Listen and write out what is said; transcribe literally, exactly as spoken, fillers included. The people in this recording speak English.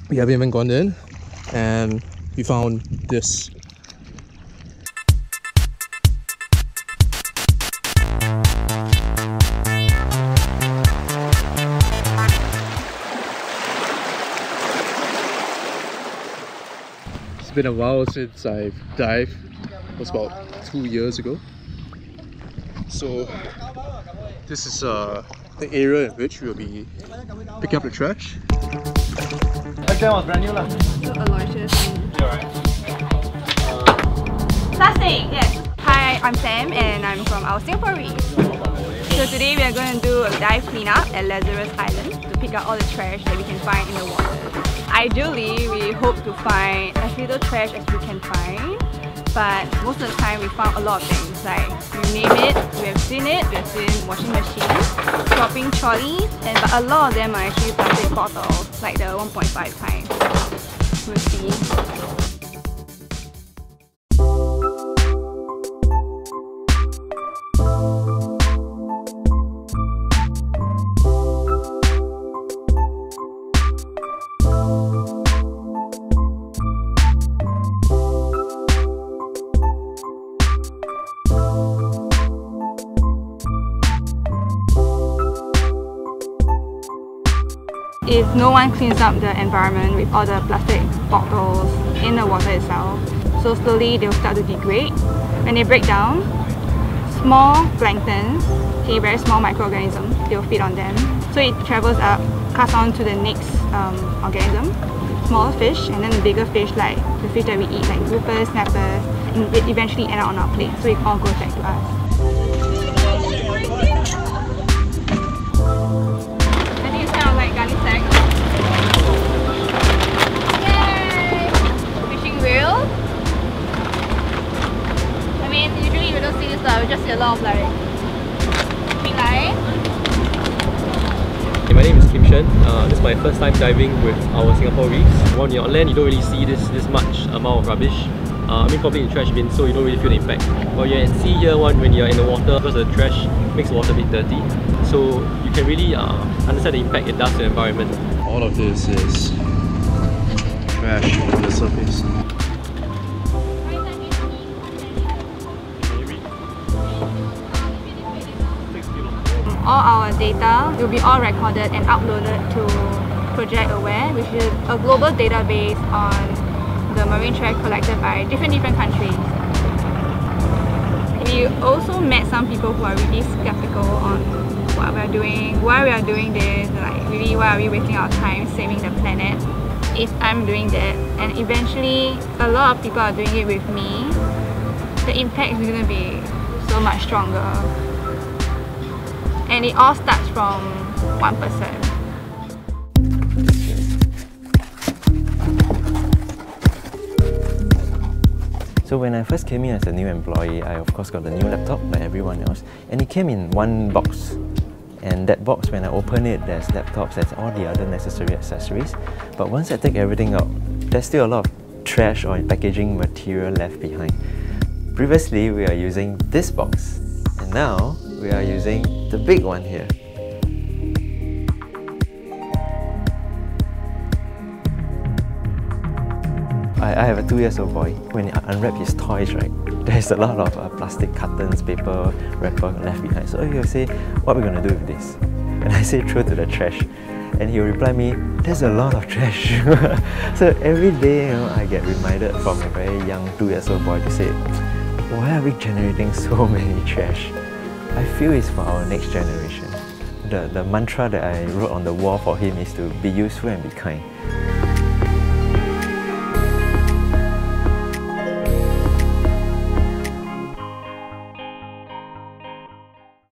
We haven't even gone in, and we found this. It's been a while since I've dived. It was about two years ago. So this is uh, the area in which we'll be picking up the trash. That time was brand new lah. So Aloysius. You're right. Plastic, yes. Hi, I'm Sam and I'm from our Singapore Reef. So today we are going to do a dive cleanup at Lazarus Island to pick up all the trash that we can find in the water. Ideally, we hope to find as little trash as we can find, but most of the time we found a lot of things. Like, you name it, we have seen it. We have seen washing machines, shopping trolleys, and but a lot of them are actually plastic bottles, like the one point five kind. We'll see. If no one cleans up the environment with all the plastic bottles in the water itself, so slowly they'll start to degrade. When they break down, small plankton, okay, very small microorganisms, they'll feed on them. So it travels up, cuts on to the next um, organism, smaller fish, and then the bigger fish like the fish that we eat, like groupers, snappers, and it eventually end up on our plate. So it all goes back to us. We just see a lot of like big line. My name is Kim Shen. Uh, this is my first time diving with our Singapore reefs. When you're on land, you don't really see this this much amount of rubbish. Uh, I mean, probably in trash bin, so you don't really feel the impact. But you can see here one when you're in the water, because the trash makes the water a bit dirty. So you can really uh, understand the impact it does to the environment. All of this is trash on the surface. All our data will be all recorded and uploaded to Project Aware, which is a global database on the marine trash collected by different different countries. We also met some people who are really skeptical on what we are doing, why we are doing this, like really why are we wasting our time saving the planet. If I'm doing that, and eventually a lot of people are doing it with me, the impact is going to be so much stronger. And it all starts from one person. So when I first came in as a new employee, I of course got the new laptop like everyone else, and it came in one box. And that box, when I open it, there's laptops, there's all the other necessary accessories. But once I take everything out, there's still a lot of trash or packaging material left behind. Previously, we are using this box, and now we are using the big one here. I, I have a two years old boy. When you unwrap his toys, right, there's a lot of uh, plastic cartons, paper, wrapper left behind. So he'll say, what are we going to do with this? And I say, throw to the trash. And he'll reply me, there's a lot of trash. So every day, you know, I get reminded from a very young two years old boy to say, why are we generating so many trash? I feel it's for our next generation. The, the mantra that I wrote on the wall for him is to be useful and be kind.